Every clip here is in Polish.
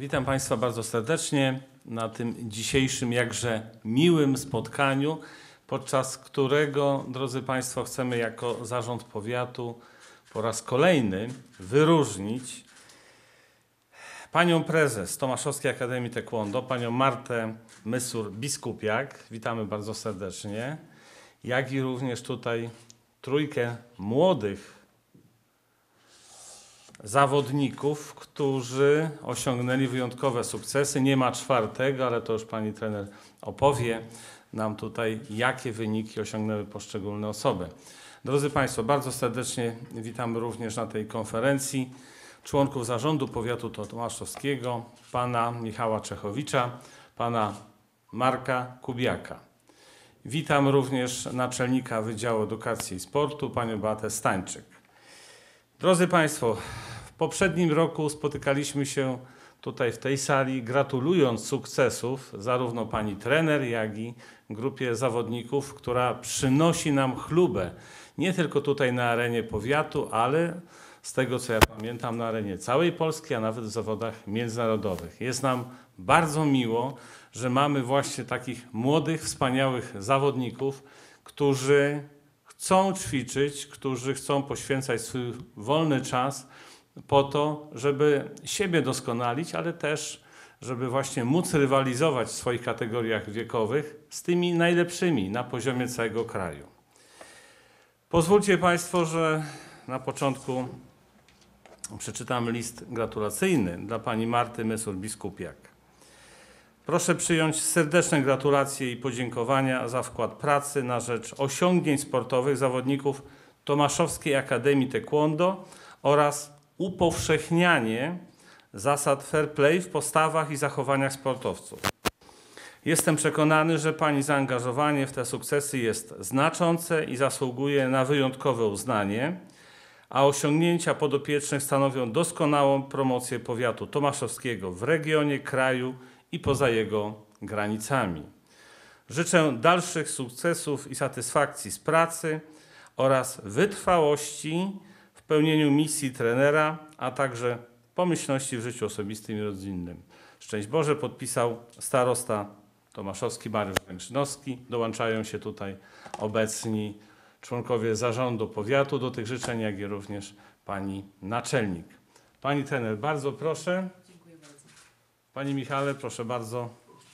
Witam Państwa bardzo serdecznie na tym dzisiejszym jakże miłym spotkaniu, podczas którego, drodzy Państwo, chcemy jako Zarząd Powiatu po raz kolejny wyróżnić panią prezes Tomaszowskiej Akademii Taekwondo, panią Martę Mysur-Biskupiak, witamy bardzo serdecznie, jak i również tutaj trójkę młodych zawodników, którzy osiągnęli wyjątkowe sukcesy. Nie ma czwartego, ale to już pani trener opowie nam tutaj, jakie wyniki osiągnęły poszczególne osoby. Drodzy Państwo, bardzo serdecznie witamy również na tej konferencji członków Zarządu Powiatu Tomaszowskiego, pana Michała Czechowicza, pana Marka Kubiaka. Witam również naczelnika Wydziału Edukacji i Sportu, panią Beatę Stańczyk. Drodzy Państwo, w poprzednim roku spotykaliśmy się tutaj w tej sali, gratulując sukcesów zarówno pani trener, jak i grupie zawodników, która przynosi nam chlubę nie tylko tutaj na arenie powiatu, ale z tego co ja pamiętam na arenie całej Polski, a nawet w zawodach międzynarodowych. Jest nam bardzo miło, że mamy właśnie takich młodych, wspaniałych zawodników, którzy chcą ćwiczyć, którzy chcą poświęcać swój wolny czas po to, żeby siebie doskonalić, ale też, żeby właśnie móc rywalizować w swoich kategoriach wiekowych z tymi najlepszymi na poziomie całego kraju. Pozwólcie Państwo, że na początku przeczytam list gratulacyjny dla pani Marty Mysur-Biskupiak. Proszę przyjąć serdeczne gratulacje i podziękowania za wkład pracy na rzecz osiągnięć sportowych zawodników Tomaszowskiej Akademii Taekwondo oraz upowszechnianie zasad fair play w postawach i zachowaniach sportowców. Jestem przekonany, że pani zaangażowanie w te sukcesy jest znaczące i zasługuje na wyjątkowe uznanie, a osiągnięcia podopiecznych stanowią doskonałą promocję powiatu tomaszowskiego w regionie, kraju i poza jego granicami. Życzę dalszych sukcesów i satysfakcji z pracy oraz wytrwałości w pełnieniu misji trenera, a także pomyślności w życiu osobistym i rodzinnym. Szczęść Boże, podpisał starosta tomaszowski Mariusz Ręczynowski. Dołączają się tutaj obecni członkowie Zarządu Powiatu do tych życzeń, jak i również pani naczelnik. Pani trener, bardzo proszę. Dziękuję bardzo. Panie Michale, proszę bardzo.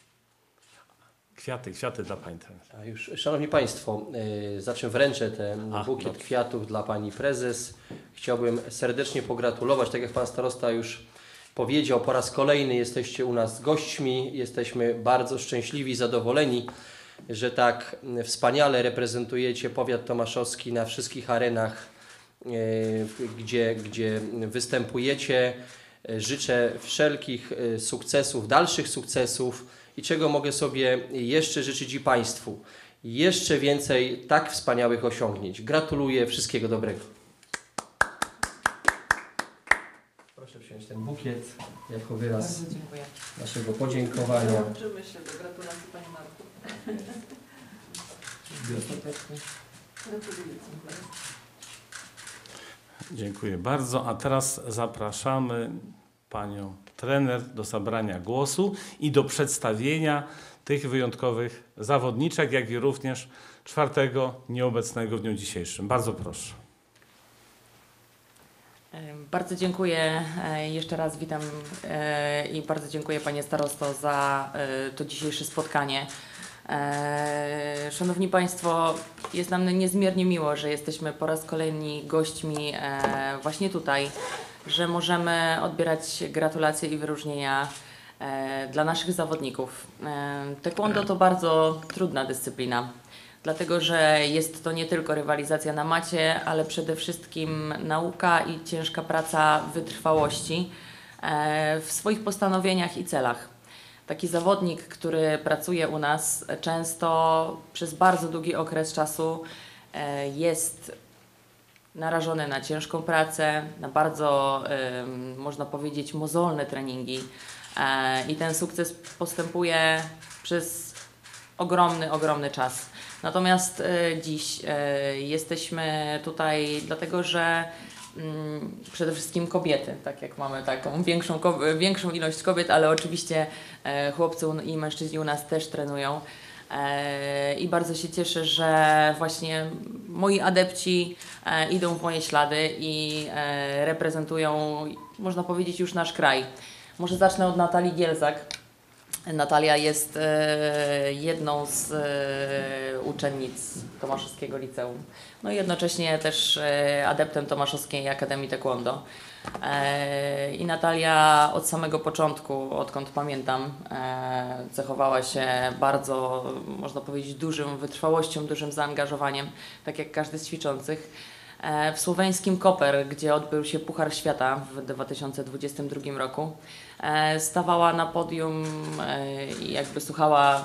Kwiaty dla pani trener. A już, szanowni Państwo, za czym wręczę ten bukiet kwiatów dla pani prezes. Chciałbym serdecznie pogratulować, tak jak pan starosta już powiedział, po raz kolejny jesteście u nas gośćmi. Jesteśmy bardzo szczęśliwi, zadowoleni, że tak wspaniale reprezentujecie powiat tomaszowski na wszystkich arenach, gdzie występujecie. Życzę wszelkich sukcesów, dalszych sukcesów i czego mogę sobie jeszcze życzyć i Państwu. Jeszcze więcej tak wspaniałych osiągnięć. Gratuluję, wszystkiego dobrego. Proszę przyjąć ten bukiet jako wyraz Bardzo dziękuję. naszego podziękowania. Dołączymy się do gratulacji Pani Marku. Gratuluję. Dziękuję bardzo. A teraz zapraszamy panią trener do zabrania głosu i do przedstawienia tych wyjątkowych zawodniczek, jak i również czwartego nieobecnego w dniu dzisiejszym. Bardzo proszę. Bardzo dziękuję. Jeszcze raz witam i bardzo dziękuję Panie Starosto za to dzisiejsze spotkanie. Szanowni Państwo, jest nam niezmiernie miło, że jesteśmy po raz kolejny gośćmi właśnie tutaj, że możemy odbierać gratulacje i wyróżnienia dla naszych zawodników. Taekwondo to bardzo trudna dyscyplina, dlatego że jest to nie tylko rywalizacja na macie, ale przede wszystkim nauka i ciężka praca wytrwałości w swoich postanowieniach i celach. Taki zawodnik, który pracuje u nas często przez bardzo długi okres czasu jest narażony na ciężką pracę, na bardzo, można powiedzieć, mozolne treningi i ten sukces postępuje przez ogromny czas. Natomiast dziś jesteśmy tutaj dlatego, że przede wszystkim kobiety, tak jak mamy taką większą ilość kobiet, ale oczywiście chłopcy i mężczyźni u nas też trenują. I bardzo się cieszę, że właśnie moi adepci idą w moje ślady i reprezentują, można powiedzieć, już nasz kraj. Może zacznę od Natalii Gielzak. Natalia jest jedną z uczennic Tomaszowskiego Liceum. No i jednocześnie też adeptem Tomaszowskiej Akademii Taekwondo. I Natalia od samego początku, odkąd pamiętam, cechowała się bardzo, można powiedzieć, dużą wytrwałością, dużym zaangażowaniem, tak jak każdy z ćwiczących. W słoweńskim Koper, gdzie odbył się Puchar Świata w 2022 roku, stawała na podium i jakby słuchała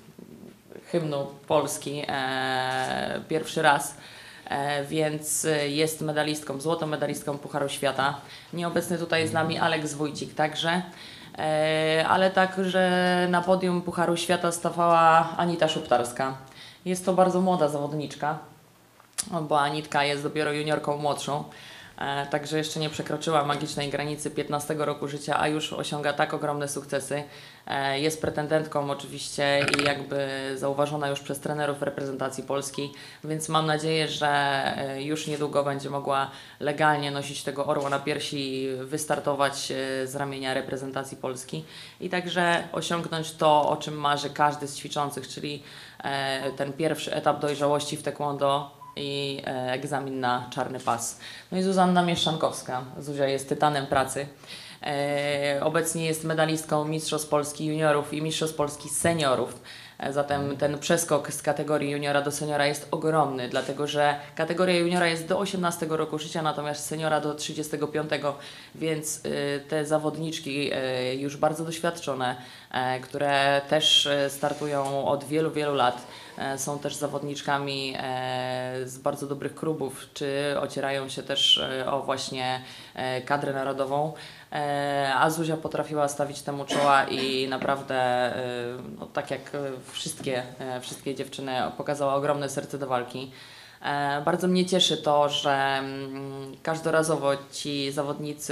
hymnu Polski pierwszy raz. Więc jest medalistką, złotą medalistką Pucharu Świata. Nieobecny tutaj z nami Aleks Wójcik także, ale także na podium Pucharu Świata stawała Anita Szuptarska. Jest to bardzo młoda zawodniczka, bo Anitka jest dopiero juniorką młodszą, także jeszcze nie przekroczyła magicznej granicy 15 roku życia, a już osiąga tak ogromne sukcesy. Jest pretendentką oczywiście i jakby zauważona już przez trenerów reprezentacji Polski, więc mam nadzieję, że już niedługo będzie mogła legalnie nosić tego orła na piersi i wystartować z ramienia reprezentacji Polski i także osiągnąć to, o czym marzy każdy z ćwiczących, czyli ten pierwszy etap dojrzałości w taekwondo i egzamin na czarny pas. No i Zuzanna Mieszczankowska. Zuzia jest tytanem pracy. Obecnie jest medalistką Mistrzostw Polski Juniorów i Mistrzostw Polski Seniorów. Zatem ten przeskok z kategorii juniora do seniora jest ogromny, dlatego że kategoria juniora jest do 18 roku życia, natomiast seniora do 35, więc te zawodniczki już bardzo doświadczone, które też startują od wielu, wielu lat, są też zawodniczkami z bardzo dobrych klubów, czy ocierają się też o właśnie kadrę narodową. A Zuzia potrafiła stawić temu czoła i naprawdę, no, tak jak wszystkie dziewczyny, pokazała ogromne serce do walki. Bardzo mnie cieszy to, że każdorazowo ci zawodnicy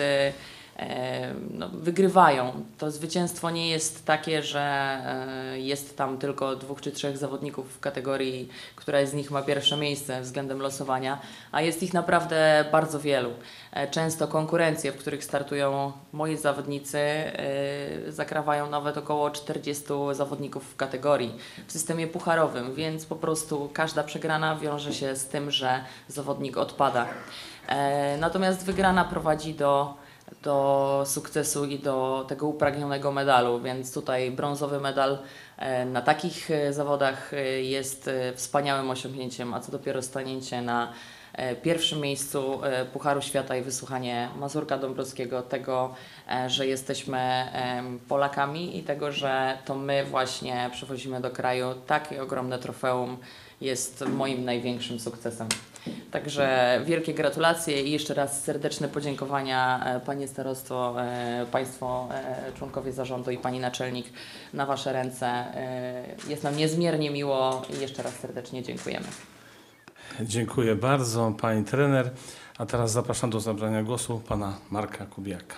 no, wygrywają. To zwycięstwo nie jest takie, że jest tam tylko 2 czy 3 zawodników w kategorii, która z nich ma pierwsze miejsce względem losowania, a jest ich naprawdę bardzo wielu. Często konkurencje, w których startują moi zawodnicy, zakrawają nawet około 40 zawodników w kategorii w systemie pucharowym, więc po prostu każda przegrana wiąże się z tym, że zawodnik odpada. Natomiast wygrana prowadzi do sukcesu i do tego upragnionego medalu, więc tutaj brązowy medal na takich zawodach jest wspaniałym osiągnięciem, a co dopiero stanięcie na pierwszym miejscu Pucharu Świata i wysłuchanie Mazurka Dąbrowskiego, tego, że jesteśmy Polakami i tego, że to my właśnie przywozimy do kraju takie ogromne trofeum, jest moim największym sukcesem. Także wielkie gratulacje i jeszcze raz serdeczne podziękowania Panie Starostwo, Państwo członkowie zarządu i Pani Naczelnik na Wasze ręce. Jest nam niezmiernie miło i jeszcze raz serdecznie dziękujemy. Dziękuję bardzo, Pani trener. A teraz zapraszam do zabrania głosu Pana Marka Kubiaka.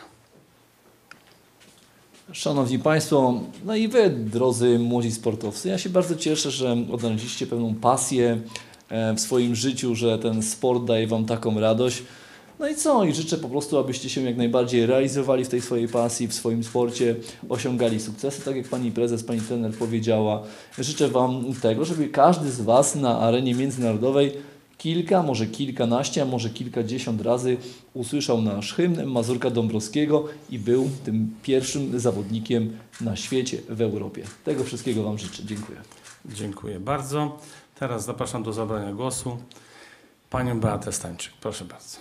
Szanowni Państwo, no i Wy, drodzy młodzi sportowcy, ja się bardzo cieszę, że odnaleźliście pewną pasję w swoim życiu, że ten sport daje Wam taką radość. No i co? I życzę po prostu, abyście się jak najbardziej realizowali w tej swojej pasji, w swoim sporcie, osiągali sukcesy, tak jak Pani Prezes, Pani Trener powiedziała. Życzę Wam tego, żeby każdy z Was na arenie międzynarodowej kilka, może kilkanaście, a może kilkadziesiąt razy usłyszał nasz hymn Mazurka Dąbrowskiego i był tym pierwszym zawodnikiem na świecie, w Europie. Tego wszystkiego Wam życzę. Dziękuję. Dziękuję bardzo. Teraz zapraszam do zabrania głosu Panią Beatę Stańczyk. Proszę bardzo.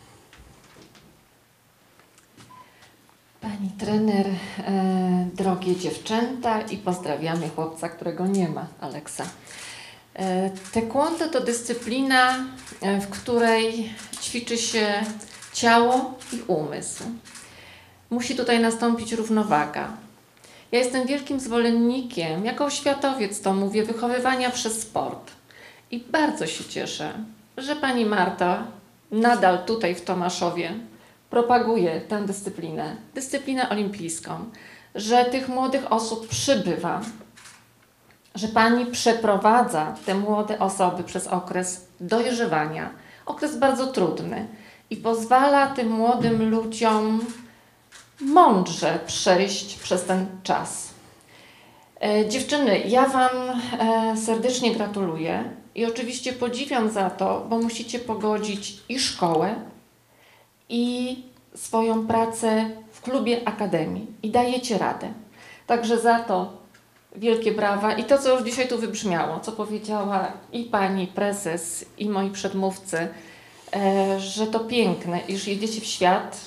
Pani trener, drogie dziewczęta i pozdrawiamy chłopca, którego nie ma, Aleksa. Taekwondo to dyscyplina, w której ćwiczy się ciało i umysł. Musi tutaj nastąpić równowaga. Ja jestem wielkim zwolennikiem, jako oświatowiec to mówię, wychowywania przez sport. I bardzo się cieszę, że Pani Marta nadal tutaj w Tomaszowie propaguje tę dyscyplinę olimpijską, że tych młodych osób przybywa, że Pani przeprowadza te młode osoby przez okres dojrzewania, okres bardzo trudny i pozwala tym młodym ludziom mądrze przejść przez ten czas. Dziewczyny, ja Wam serdecznie gratuluję i oczywiście podziwiam za to, bo musicie pogodzić i szkołę, i swoją pracę w klubie Akademii i dajecie radę. Także za to wielkie brawa i to, co już dzisiaj tu wybrzmiało, co powiedziała i Pani Prezes, i moi przedmówcy, że to piękne, iż jedziecie w świat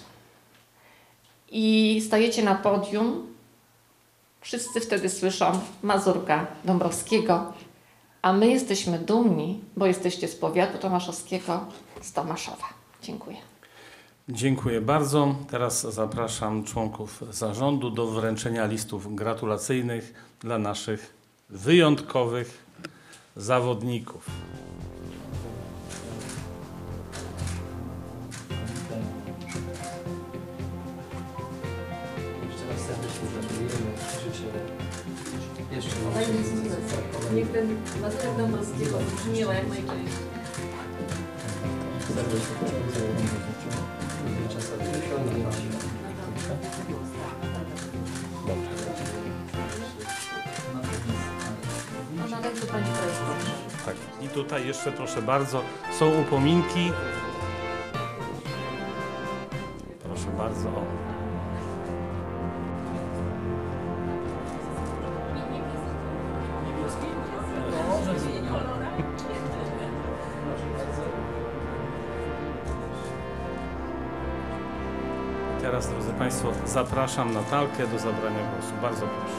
i stajecie na podium. Wszyscy wtedy słyszą Mazurka Dąbrowskiego, a my jesteśmy dumni, bo jesteście z powiatu tomaszowskiego, z Tomaszowa. Dziękuję. Dziękuję bardzo. Teraz zapraszam członków zarządu do wręczenia listów gratulacyjnych dla naszych wyjątkowych zawodników. Jeszcze raz serdecznie gratulujemy. Życzę jeszcze Niech ten Mazurek Dąbrowskiego brzmiał jak najczęściej. serdecznie podziękuję. Czasowych osiągnięć. A nawet do Pani Prezes. Tak. I tutaj jeszcze proszę bardzo, są upominki. Proszę bardzo. O. Teraz, drodzy Państwo, zapraszam Natalkę do zabrania głosu. Bardzo proszę.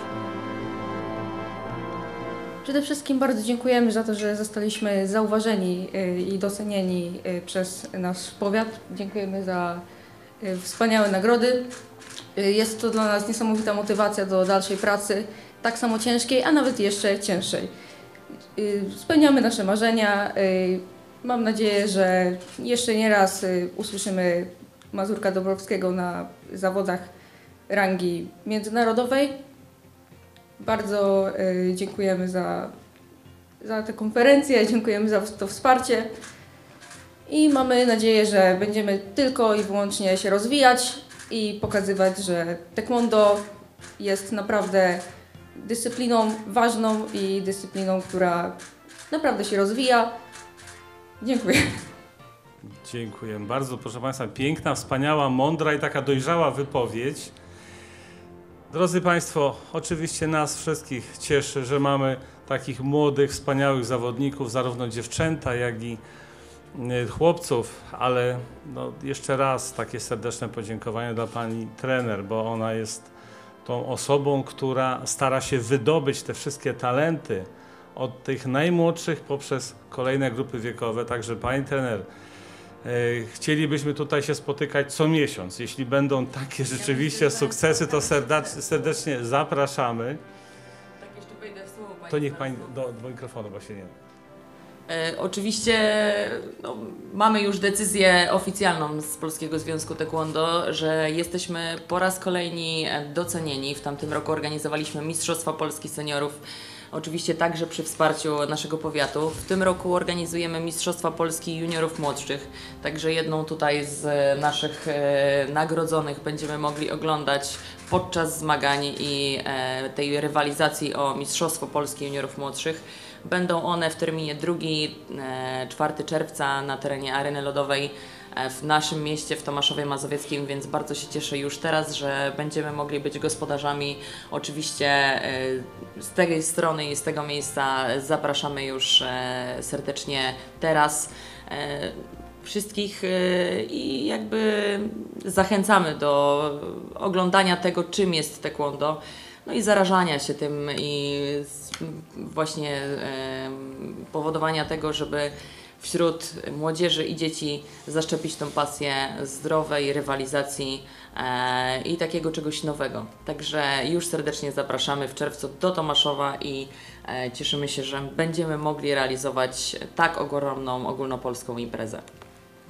Przede wszystkim bardzo dziękujemy za to, że zostaliśmy zauważeni i docenieni przez nasz powiat. Dziękujemy za wspaniałe nagrody. Jest to dla nas niesamowita motywacja do dalszej pracy, tak samo ciężkiej, a nawet jeszcze cięższej. Spełniamy nasze marzenia. Mam nadzieję, że jeszcze nie raz usłyszymy Mazurka Dąbrowskiego na zawodach rangi międzynarodowej. Bardzo dziękujemy za tę konferencję, dziękujemy za to wsparcie i mamy nadzieję, że będziemy tylko i wyłącznie się rozwijać i pokazywać, że taekwondo jest naprawdę dyscypliną ważną i dyscypliną, która naprawdę się rozwija. Dziękuję. Dziękuję bardzo. Proszę Państwa, piękna, wspaniała, mądra i taka dojrzała wypowiedź. Drodzy Państwo, oczywiście nas wszystkich cieszy, że mamy takich młodych, wspaniałych zawodników, zarówno dziewczęta, jak i chłopców, ale no, jeszcze raz takie serdeczne podziękowanie dla Pani trener, bo ona jest tą osobą, która stara się wydobyć te wszystkie talenty od tych najmłodszych poprzez kolejne grupy wiekowe. Także Pani trener, chcielibyśmy tutaj się spotykać co miesiąc. Jeśli będą takie rzeczywiście sukcesy, to serdecznie zapraszamy. Tak, jeszcze wejdę w słowo, Pani To niech Pani Prezes. do mikrofonu, bo się nie... Oczywiście no, mamy już decyzję oficjalną z Polskiego Związku Taekwondo, że jesteśmy po raz kolejny docenieni. W tamtym roku organizowaliśmy Mistrzostwa Polski Seniorów, oczywiście także przy wsparciu naszego powiatu. W tym roku organizujemy Mistrzostwa Polski Juniorów Młodszych, także jedną tutaj z naszych nagrodzonych będziemy mogli oglądać podczas zmagań i tej rywalizacji o Mistrzostwo Polski Juniorów Młodszych. Będą one w terminie 2-4 czerwca na terenie Areny Lodowej w naszym mieście, w Tomaszowie Mazowieckim, więc bardzo się cieszę już teraz, że będziemy mogli być gospodarzami. Oczywiście z tej strony i z tego miejsca zapraszamy już serdecznie teraz wszystkich i jakby zachęcamy do oglądania tego, czym jest taekwondo, no i zarażania się tym i właśnie powodowania tego, żeby wśród młodzieży i dzieci zaszczepić tą pasję zdrowej rywalizacji i takiego czegoś nowego. Także już serdecznie zapraszamy w czerwcu do Tomaszowa i cieszymy się, że będziemy mogli realizować tak ogromną ogólnopolską imprezę.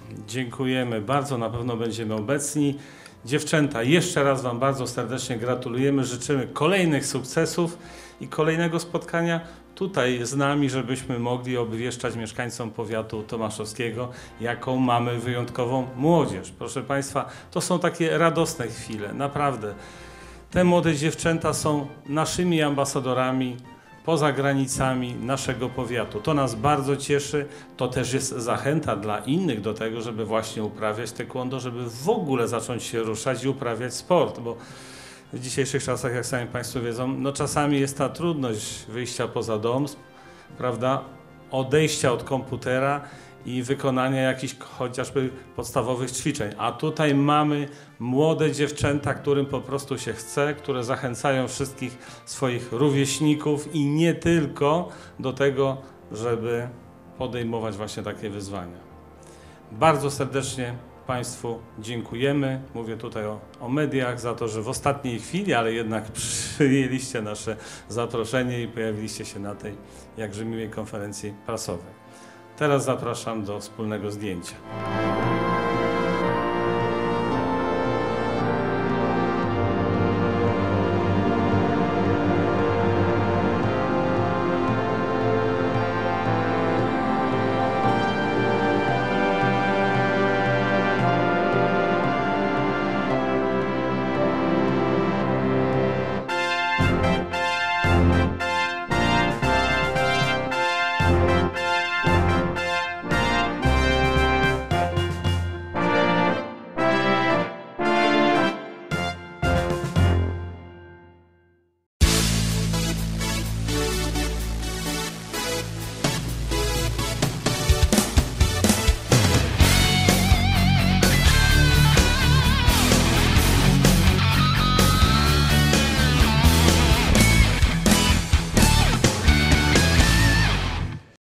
Dziękujemy bardzo, na pewno będziemy obecni. Dziewczęta, jeszcze raz Wam bardzo serdecznie gratulujemy, życzymy kolejnych sukcesów i kolejnego spotkania tutaj z nami, żebyśmy mogli obwieszczać mieszkańcom powiatu tomaszowskiego, jaką mamy wyjątkową młodzież. Proszę Państwa, to są takie radosne chwile, naprawdę. Te młode dziewczęta są naszymi ambasadorami poza granicami naszego powiatu. To nas bardzo cieszy, to też jest zachęta dla innych do tego, żeby właśnie uprawiać taekwondo, żeby w ogóle zacząć się ruszać i uprawiać sport, bo w dzisiejszych czasach, jak sami Państwo wiedzą, no czasami jest ta trudność wyjścia poza dom, prawda, odejścia od komputera i wykonania jakichś chociażby podstawowych ćwiczeń. A tutaj mamy młode dziewczęta, którym po prostu się chce, które zachęcają wszystkich swoich rówieśników i nie tylko do tego, żeby podejmować właśnie takie wyzwania. Bardzo serdecznie Państwu dziękujemy. Mówię tutaj o mediach za to, że w ostatniej chwili, ale jednak przyjęliście nasze zaproszenie i pojawiliście się na tej jakże miłej konferencji prasowej. Teraz zapraszam do wspólnego zdjęcia.